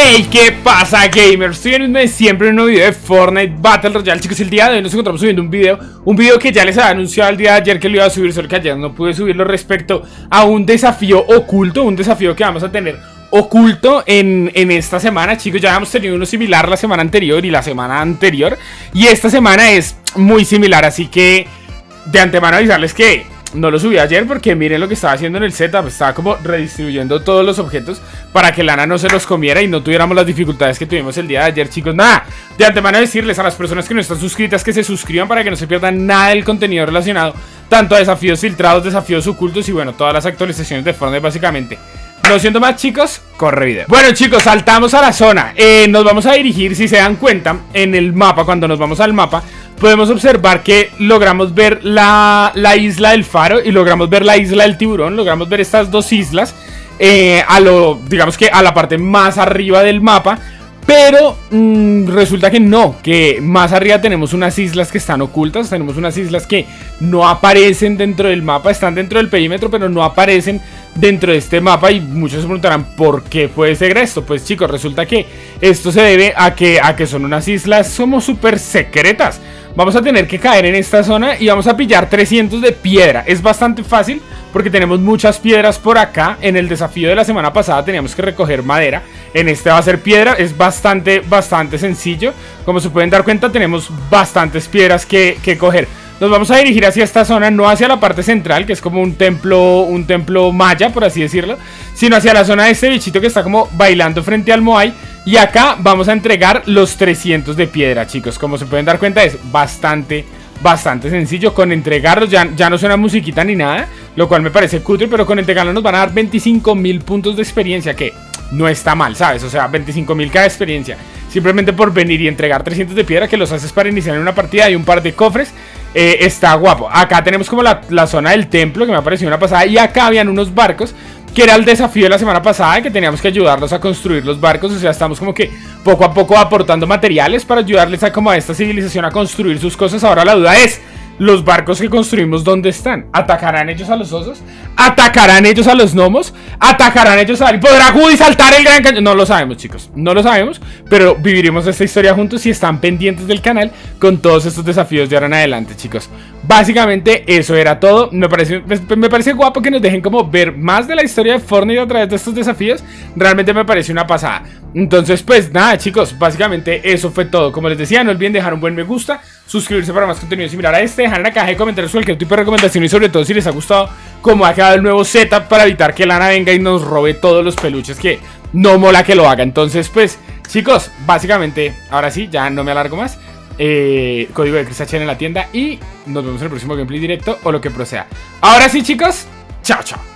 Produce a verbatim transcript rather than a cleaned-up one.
Hey, ¿qué pasa, gamers? Estoy en un siempre en un video de Fortnite Battle Royale. Chicos, el día de hoy nos encontramos subiendo un video Un video que ya les había anunciado el día de ayer que lo iba a subir, solo que ayer no pude subirlo respecto a un desafío oculto. Un desafío que vamos a tener oculto en, en esta semana. Chicos, ya habíamos tenido uno similar la semana anterior y la semana anterior, y esta semana es muy similar, así que de antemano avisarles que no lo subí ayer porque miren lo que estaba haciendo en el setup. Estaba como redistribuyendo todos los objetos para que Lana no se los comiera y no tuviéramos las dificultades que tuvimos el día de ayer, chicos. Nada, de antemano decirles a las personas que no están suscritas que se suscriban para que no se pierdan nada del contenido relacionado tanto a desafíos filtrados, desafíos ocultos y bueno, todas las actualizaciones de Fortnite básicamente. No siendo más, chicos, corre video. Bueno, chicos, saltamos a la zona. eh, Nos vamos a dirigir, si se dan cuenta, en el mapa. Cuando nos vamos al mapa podemos observar que logramos ver la, la isla del faro y logramos ver la isla del tiburón. Logramos ver estas dos islas eh, a lo, digamos que a la parte más arriba del mapa. Pero mmm, resulta que no, que más arriba tenemos unas islas que están ocultas. Tenemos unas islas que no aparecen dentro del mapa. Están dentro del perímetro, pero no aparecen dentro de este mapa. Y muchos se preguntarán ¿por qué puede ser esto? Pues chicos, resulta que esto se debe a que, a que son unas islas somos súper secretas. Vamos a tener que caer en esta zona y vamos a pillar trescientos de piedra. Es bastante fácil porque tenemos muchas piedras por acá. En el desafío de la semana pasada teníamos que recoger madera. En este va a ser piedra. Es bastante, bastante sencillo. Como se pueden dar cuenta, tenemos bastantes piedras que, que coger. Nos vamos a dirigir hacia esta zona, no hacia la parte central, que es como un templo, un templo maya, por así decirlo, sino hacia la zona de este bichito que está como bailando frente al Moai. Y acá vamos a entregar los trescientos de piedra, chicos. Como se pueden dar cuenta, es bastante, bastante sencillo. Con entregarlos ya, ya no suena musiquita ni nada, lo cual me parece cutre, pero con entregarlos nos van a dar veinticinco mil puntos de experiencia, que no está mal, ¿sabes? O sea, veinticinco mil cada experiencia, simplemente por venir y entregar trescientos de piedra, que los haces para iniciar en una partida y un par de cofres. Eh, está guapo. Acá tenemos como la, la zona del templo, que me ha parecido una pasada. Y acá habían unos barcos, que era el desafío de la semana pasada, que teníamos que ayudarlos a construir los barcos. O sea, estamos como que poco a poco aportando materiales para ayudarles a como a esta civilización a construir sus cosas. Ahora la duda es, ¿los barcos que construimos dónde están? ¿Atacarán ellos a los osos? ¿Atacarán ellos a los gnomos? ¿Atacarán ellos a... ¿Podrá Woody saltar el gran cañón? No lo sabemos, chicos, no lo sabemos, pero viviremos esta historia juntos y están pendientes del canal con todos estos desafíos de ahora en adelante, chicos. Básicamente eso era todo. Me parece, me, me parece guapo que nos dejen como ver más de la historia de Fortnite a través de estos desafíos. Realmente me parece una pasada. Entonces pues nada, chicos, básicamente eso fue todo. Como les decía, no olviden dejar un buen me gusta, suscribirse para más contenido similar a este, dejar en la caja de comentarios cualquier tipo de recomendación y sobre todo si les ha gustado cómo ha quedado el nuevo setup para evitar que Lana venga y nos robe todos los peluches, que no mola que lo haga. Entonces pues chicos, básicamente ahora sí, ya no me alargo más. eh, Código de ChrisH en la tienda y nos vemos en el próximo gameplay directo o lo que proceda. Ahora sí, chicos, chao chao.